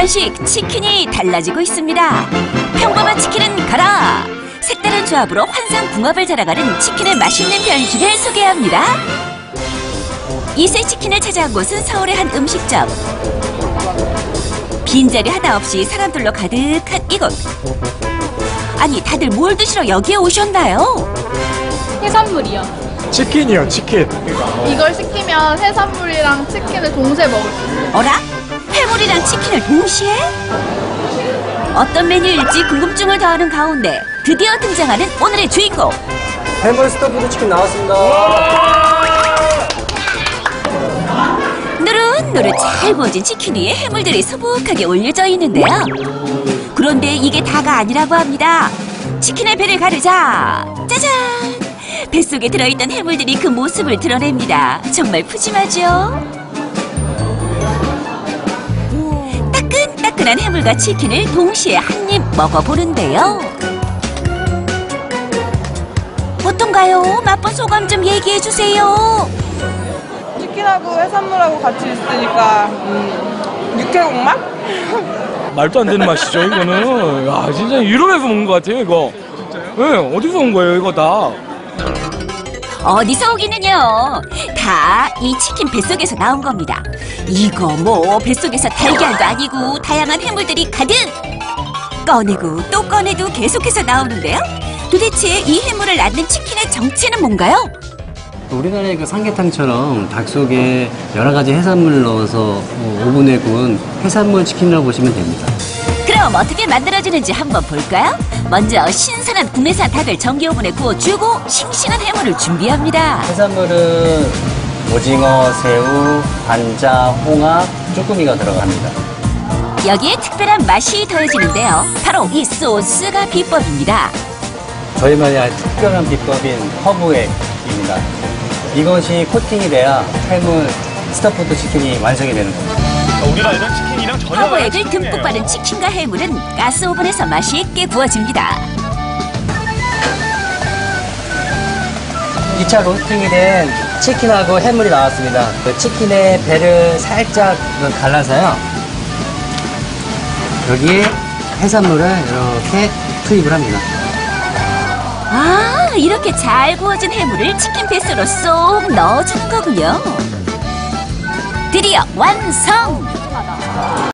번씩 치킨이 달라지고 있습니다. 평범한 치킨은 가라! 색다른 조합으로 환상궁합을 자랑하는 치킨의 맛있는 변신을 소개합니다. 이세 치킨을 찾아온 곳은 서울의 한 음식점. 빈자리 하나 없이 사람들로 가득한 이곳. 아니, 다들 뭘 드시러 여기에 오셨나요? 해산물이요. 치킨이요, 치킨. 이걸 시키면 해산물이랑 치킨을 동시에 먹을 수 있어요. 어라? 해물이랑 치킨을 동시에? 어떤 메뉴일지 궁금증을 더하는 가운데 드디어 등장하는 오늘의 주인공. 해물 스토프드 치킨 나왔습니다. 노릇노릇 잘 구워진 치킨 위에 해물들이 소복하게 올려져 있는데요. 그런데 이게 다가 아니라고 합니다. 치킨의 배를 가르자. 짜잔! 뱃속에 들어있던 해물들이 그 모습을 드러냅니다. 정말 푸짐하죠? 따끈따끈한 해물과 치킨을 동시에 한 입 먹어보는데요. 어떤가요? 맛본 소감 좀 얘기해주세요. 치킨하고 해산물하고 같이 있으니까 육회국 맛? 말도 안 되는 맛이죠, 이거는. 야, 진짜 유럽에서 먹는 것 같아요, 이거. 진짜요? 네, 어디서 온 거예요, 이거 다? 어디서 오기는요? 다 이 치킨 뱃속에서 나온 겁니다. 이거 뭐 뱃속에서 달걀도 아니고 다양한 해물들이 가득! 꺼내고 또 꺼내도 계속해서 나오는데요. 도대체 이 해물을 낳는 치킨의 정체는 뭔가요? 우리나라의 그 삼계탕처럼 닭 속에 여러 가지 해산물을 넣어서 오븐에 구운 해산물 치킨이라고 보시면 됩니다. 그럼 어떻게 만들어지는지 한번 볼까요? 먼저 신선한 국내산 닭을 전기 오븐에 구워주고 싱싱한 해물을 준비합니다. 해산물은 오징어, 새우, 관자, 홍합, 쭈꾸미가 들어갑니다. 여기에 특별한 맛이 더해지는데요. 바로 이 소스가 비법입니다. 저희만의 특별한 비법인 허브액입니다. 이것이 코팅이 돼야 해물 스토프드 치킨이 완성이 되는 겁니다. 우리가 알던 치킨이랑 전혀 다른 허브액을 치킨이에요. 듬뿍 바른 치킨과 해물은 가스 오븐에서 맛있게 구워집니다. 2차 로스팅이 된 치킨하고 해물이 나왔습니다. 그 치킨의 배를 살짝 갈라서요. 여기에 해산물을 이렇게 투입을 합니다. 아, 이렇게 잘 구워진 해물을 치킨 뱃속으로 쏙 넣어주는 거군요. 드디어 완성!